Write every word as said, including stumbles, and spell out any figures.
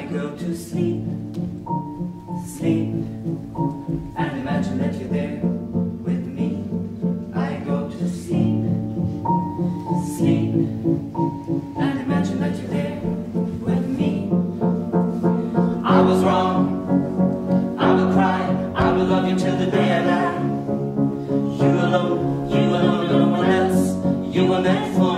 go to sleep, sleep, and imagine that you're there with me. I go to sleep, sleep, and imagine that you're there with me. I was wrong, I will cry, I will love you till the day I die. You alone, you alone, no one else, you were meant for